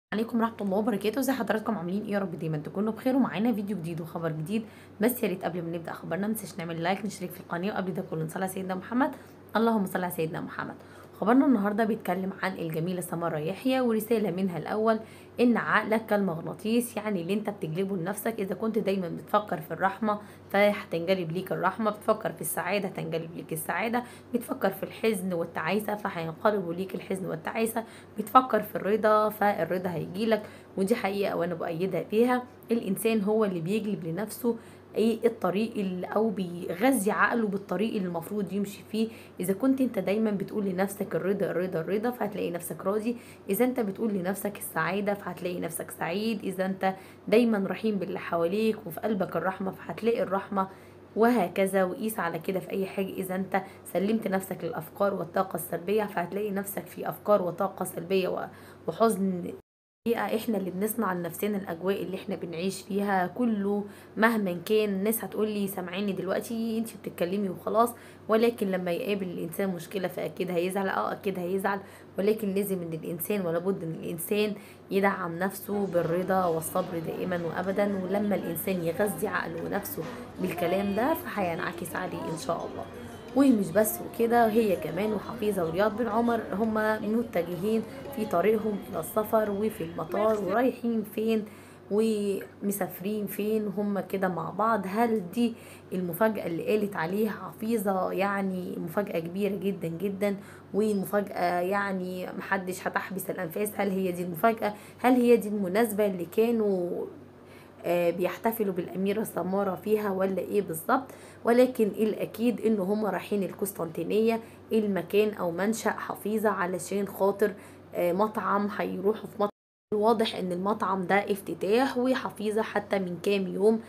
عليكم ورحمة الله وبركاته. ازي حضراتكم عاملين ايه؟ يا رب دايما تكونوا بخير ومعانا فيديو جديد وخبر جديد. بس يا ريت قبل ما نبدا خبرنا متنساش نعمل لايك نشترك في القناه، وقبل ده كله نصلي على سيدنا محمد. اللهم صل على سيدنا محمد. خبرنا النهارده بيتكلم عن الجميله سمارة يحيى، ورساله منها الاول ان عقلك كالمغناطيس، يعني اللي انت بتجلبه لنفسك. اذا كنت دايما بتفكر في الرحمه فهتنجلب ليك الرحمه، بتفكر في السعاده هتنجلب ليك السعاده، بتفكر في الحزن والتعاسه فهينقلبوا ليك الحزن والتعاسه، بتفكر في الرضا فالرضا هيجيلك. ودي حقيقة وانا بأيدها بيها. الانسان هو اللي بيجلب لنفسه ايه الطريق اللي او بيغذي عقله بالطريق اللي المفروض يمشي فيه. اذا كنت انت دايما بتقول لنفسك الرضا الرضا الرضا فهتلاقي نفسك راضي. اذا انت بتقول لنفسك السعادة فهتلاقي نفسك سعيد. اذا انت دايما رحيم باللي حواليك وفي قلبك الرحمة فهتلاقي الرحمة. وهكذا، وقيس على كده في اي حاجة. اذا انت سلمت نفسك للافكار والطاقة السلبية فهتلاقي نفسك في افكار وطاقة سلبية وحزن. الحقيقة احنا اللي بنصنع لنفسنا الاجواء اللي احنا بنعيش فيها كله. مهما كان الناس هتقولي سامعيني دلوقتي انت بتتكلمي وخلاص، ولكن لما يقابل الانسان مشكلة فاكيد هيزعل. اكيد هيزعل، ولكن لازم ان الانسان ولا بد ان الانسان يدعم نفسه بالرضا والصبر دائما وابدا. ولما الانسان يغذي عقله ونفسه بالكلام ده فهينعكس عليه ان شاء الله. ومش بس وكده، هي كمان وحفيظة ورياض بن عمر هما متجهين في طريقهم إلى السفر، وفي المطار ورايحين فين ومسافرين فين هما كده مع بعض. هل دي المفاجأة اللي قالت عليها حفيظة؟ يعني مفاجأة كبيرة جدا جدا، ومفاجأة يعني محدش هتحبس الأنفاس. هل هي دي المفاجأة؟ هل هي دي المناسبة اللي كانوا بيحتفلوا بالأميرة سمارة فيها ولا ايه بالظبط؟ ولكن الأكيد إن هم رايحين القسطنطينية، المكان أو منشأ حفيظة، علشان خاطر مطعم هيروحوا في مطعم. الواضح ان المطعم ده افتتاح، وحفيظة حتى من كام يوم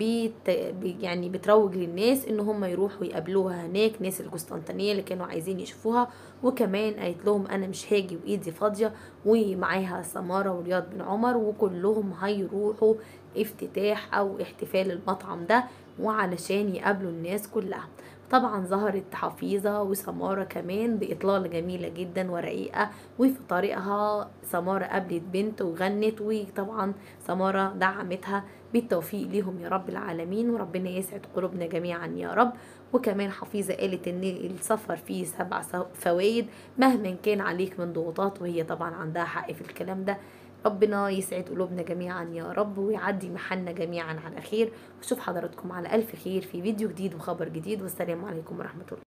يعني بتروج للناس ان هم يروحوا يقابلوها هناك، ناس القسطنطينية اللي كانوا عايزين يشوفوها. وكمان قالت لهم انا مش هاجي وايدي فاضية، ومعاها سمارة ورياض بن عمر، وكلهم هيروحوا افتتاح او احتفال المطعم ده وعلشان يقابلوا الناس كلها. طبعا ظهرت حفيظة وسمارة كمان بإطلالة جميلة جدا ورقيقة، وفي طريقها سمارة قابلت بنت وغنت، وطبعا سمارة دعمتها. بالتوفيق ليهم يا رب العالمين، وربنا يسعد قلوبنا جميعا يا رب. وكمان حفيظة قالت ان السفر فيه 7 فوائد مهما كان عليك من ضغوطات، وهي طبعا عندها حق في الكلام ده. ربنا يسعد قلوبنا جميعا يا رب، ويعدي محلنا جميعا على خير. واشوف حضراتكم على ألف خير في فيديو جديد وخبر جديد، والسلام عليكم ورحمة الله.